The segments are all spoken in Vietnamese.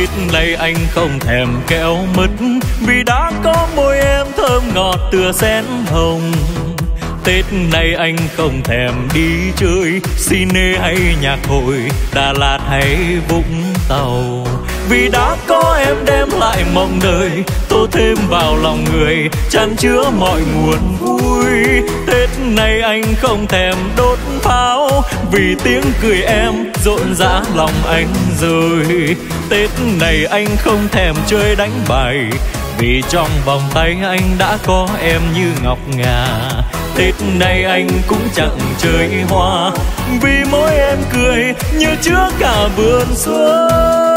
Tết này anh không thèm kẹo mứt, vì đã có môi em thơm ngọt tựa sen hồng. Tết này anh không thèm đi chơi cine hay nhạc hội, Đà Lạt hay Vũng Tàu, vì đã có em đem lại mộng đời, tô thêm vào lòng người chan chứa mọi nguồn vui. Tết này anh không thèm đốt pháo, vì tiếng cười em rộn rã lòng anh rồi. Tết này anh không thèm chơi đánh bài, vì trong vòng tay anh đã có em như ngọc ngà. Tết này anh cũng chẳng chơi hoa, vì mỗi em cười như chứa cả vườn xuân.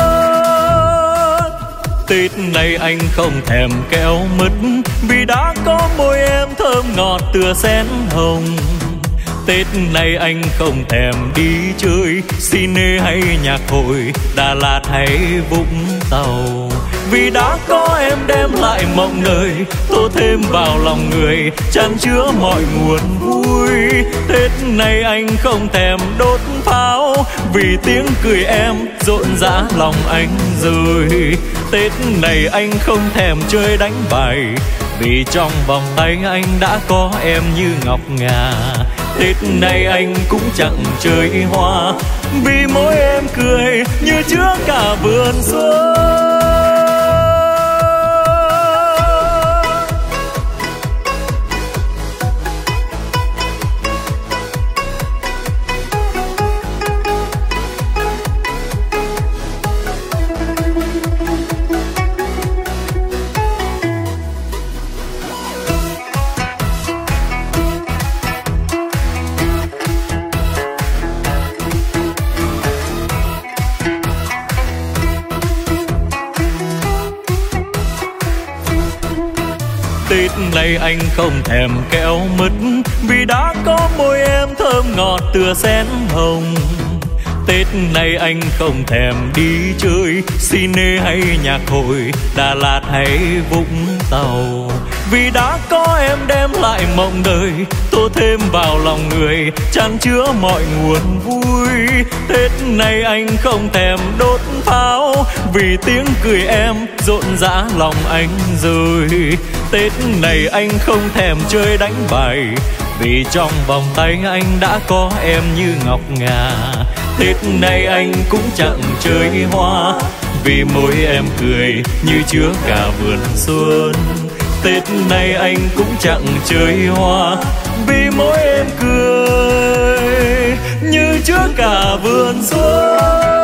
Tết này anh không thèm kẹo mứt, vì đã có môi em thơm ngọt tựa sen hồng. Tết này anh không thèm đi chơi cine hay nhạc hội, Đà Lạt hay Vũng Tàu, vì đã có em đem lại mộng đời, tô thêm vào lòng người chan chứa mọi nguồn vui. Tết này anh không thèm đốt pháo, vì tiếng cười em rộn rã lòng anh rồi. Tết này anh không thèm chơi đánh bài, vì trong vòng tay anh đã có em như ngọc ngà. Tết này anh cũng chẳng chơi hoa, vì mỗi em cười như chứa cả vườn xuân. Tết này anh không thèm kẹo mứt, vì đã có môi em thơm ngọt tựa sen hồng. Tết này anh không thèm đi chơi cine hay nhạc hội, Đà Lạt hay Vũng Tàu, vì đã có em đem lại mộng đời, tô thêm vào lòng người chan chứa mọi nguồn vui. Tết này anh không thèm đốt pháo, vì tiếng cười em rộn rã lòng anh rồi. Tết này anh không thèm chơi đánh bài, vì trong vòng tay anh đã có em như ngọc ngà. Tết này anh cũng chẳng chơi hoa, vì môi em cười như chứa cả vườn xuân. Tết này anh cũng chẳng chơi hoa, vì mỗi em cười như chứa cả vườn xuân.